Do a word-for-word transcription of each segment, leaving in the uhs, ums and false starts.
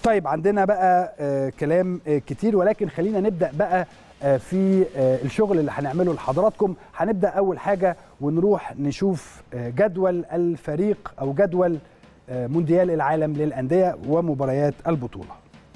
طيب عندنا بقى آه كلام آه كتير، ولكن خلينا نبدأ بقى آه في آه الشغل اللي هنعمله لحضراتكم. هنبدأ أول حاجة ونروح نشوف آه جدول الفريق أو جدول آه مونديال العالم للأندية ومباريات البطولة.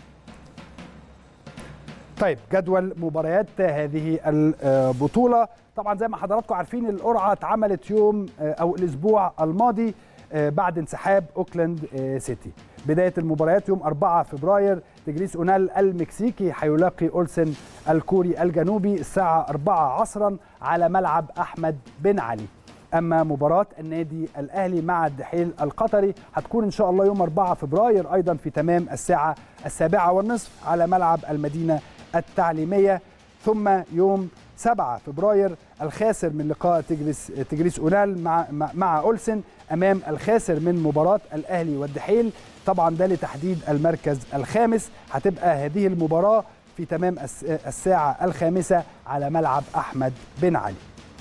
طيب جدول مباريات هذه البطولة، طبعا زي ما حضراتكم عارفين القرعة اتعملت يوم آه أو الأسبوع الماضي آه بعد انسحاب أوكلاند آه سيتي. بداية المباريات يوم أربعة فبراير، تجريس أونال المكسيكي هيلاقي أولسن الكوري الجنوبي الساعة أربعة عصرا على ملعب أحمد بن علي. أما مباراة النادي الأهلي مع الدحيل القطري هتكون إن شاء الله يوم أربعة فبراير أيضا في تمام الساعة السابعة والنصف على ملعب المدينة التعليمية. ثم يوم سبعة فبراير الخاسر من لقاء تجريس تجريس أونال مع مع أولسن أمام الخاسر من مباراة الأهلي والدحيل، طبعا ده لتحديد المركز الخامس. هتبقى هذه المباراة في تمام الساعة الخامسة على ملعب أحمد بن علي.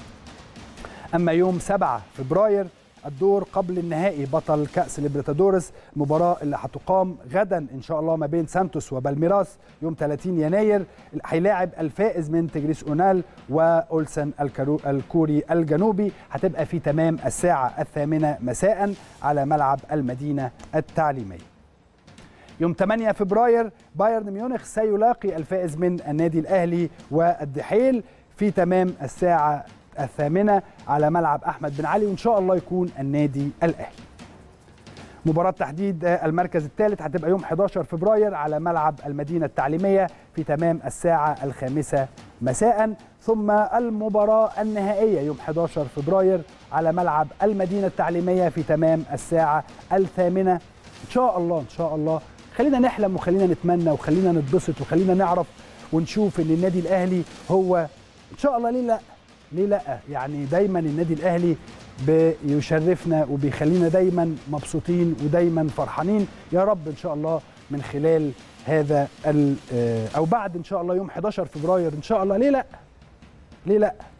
أما يوم سبعة فبراير الدور قبل النهائي بطل كأس ليبرتادورس، مباراة اللي هتقام غدا إن شاء الله ما بين سانتوس وبالميراس يوم ثلاثين يناير. هيلاعب الفائز من تجريس أونال وأولسن الكوري الجنوبي، هتبقى في تمام الساعة الثامنة مساء على ملعب المدينة التعليمية. يوم ثمانية فبراير بايرن ميونخ سيلاقي الفائز من النادي الأهلي والدحيل في تمام الساعة الثامنة على ملعب أحمد بن علي، وإن شاء الله يكون النادي الأهلي. مباراة تحديد المركز الثالث هتبقى يوم أحد عشر فبراير على ملعب المدينة التعليمية في تمام الساعة الخامسة مساء. ثم المباراة النهائية يوم أحد عشر فبراير على ملعب المدينة التعليمية في تمام الساعة الثامنة إن شاء الله. إن شاء الله خلينا نحلم وخلينا نتمنى وخلينا نتبسط وخلينا نعرف ونشوف إن النادي الأهلي هو إن شاء الله. ليه لأ؟ ليه لا؟ يعني دايما النادي الاهلي بيشرفنا وبيخلينا دايما مبسوطين ودايما فرحانين. يا رب ان شاء الله من خلال هذا او بعد ان شاء الله يوم أحد عشر فبراير ان شاء الله. ليه لا؟ ليه لا؟